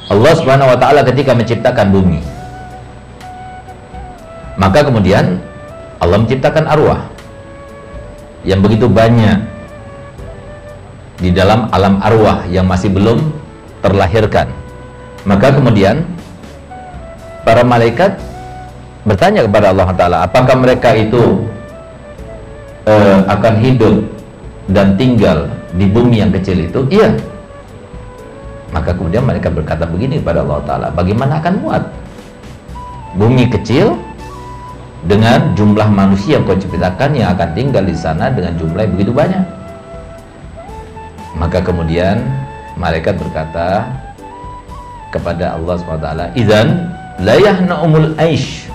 Allah Subhanahu wa taala ketika menciptakan bumi, maka kemudian Allah menciptakan arwah yang begitu banyak di dalam alam arwah yang masih belum terlahirkan. Maka kemudian para malaikat bertanya kepada Allah Ta'ala, apakah mereka itu akan hidup dan tinggal di bumi yang kecil itu? Iya. Maka kemudian mereka berkata begini kepada Allah Ta'ala, bagaimana akan muat bumi kecil dengan jumlah manusia yang kau ciptakan yang akan tinggal di sana dengan jumlah yang begitu banyak? Maka kemudian malaikat berkata kepada Allah SWT, idzan la yahna'umul aish,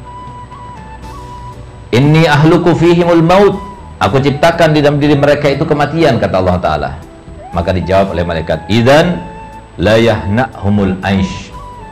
inni ahluku fihimul maut, aku ciptakan di dalam diri mereka itu kematian, kata Allah Ta'ala. Maka dijawab oleh malaikat, idzan la yahna'humul aish,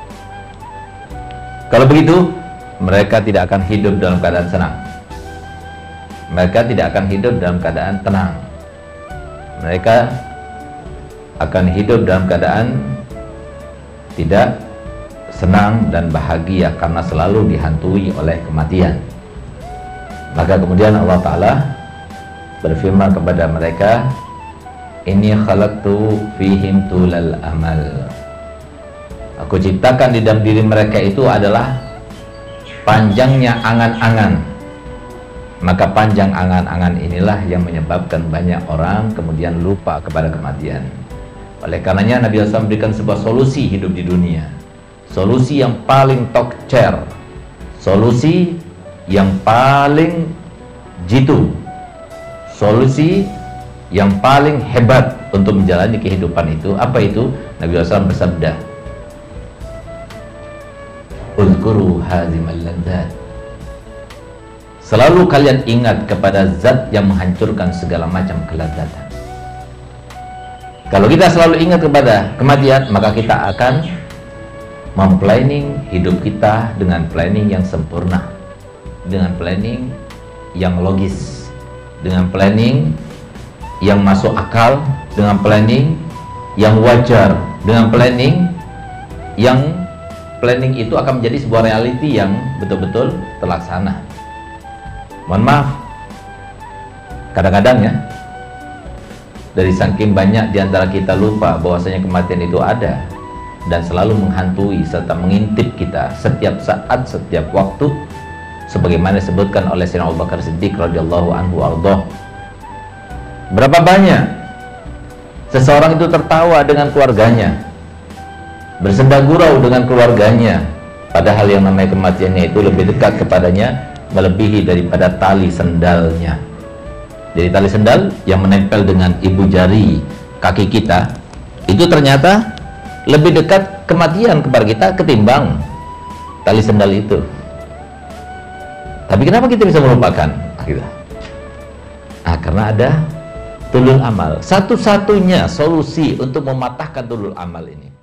kalau begitu mereka tidak akan hidup dalam keadaan senang, mereka tidak akan hidup dalam keadaan tenang, mereka akan hidup dalam keadaan tidak senang dan bahagia karena selalu dihantui oleh kematian. Maka kemudian Allah Ta'ala berfirman kepada mereka, inni khalaqtu fihim tulal amal, aku ciptakan di dalam diri mereka itu adalah panjangnya angan-angan. Maka panjang angan-angan inilah yang menyebabkan banyak orang kemudian lupa kepada kematian. Oleh karenanya Nabi SAW memberikan sebuah solusi hidup di dunia, solusi yang paling tokcer, solusi yang paling jitu, solusi yang paling hebat untuk menjalani kehidupan itu. Apa itu? Nabi SAW bersabda, uzkuru hazimal ladzat, selalu kalian ingat kepada zat yang menghancurkan segala macam kelezatan. Kalau kita selalu ingat kepada kematian, maka kita akan memplanning hidup kita dengan planning yang sempurna, dengan planning yang logis, dengan planning yang masuk akal, dengan planning yang wajar, dengan planning itu akan menjadi sebuah reality yang betul-betul terlaksana. Mohon maaf, kadang-kadang ya, dari saking banyak diantara kita lupa bahwasanya kematian itu ada dan selalu menghantui serta mengintip kita setiap saat, setiap waktu, sebagaimana disebutkan oleh Sayyidina Abu Bakar Siddiq radhiyallahu anhu ardhah. Berapa banyak seseorang itu tertawa dengan keluarganya, bersenda gurau dengan keluarganya, padahal yang namanya kematiannya itu lebih dekat kepadanya melebihi daripada tali sendalnya. Jadi tali sendal yang menempel dengan ibu jari kaki kita itu ternyata lebih dekat kematian kepada kita ketimbang tali sendal itu. Tapi kenapa kita bisa melupakan? Karena ada tulul amal. Satu-satunya solusi untuk mematahkan tulul amal ini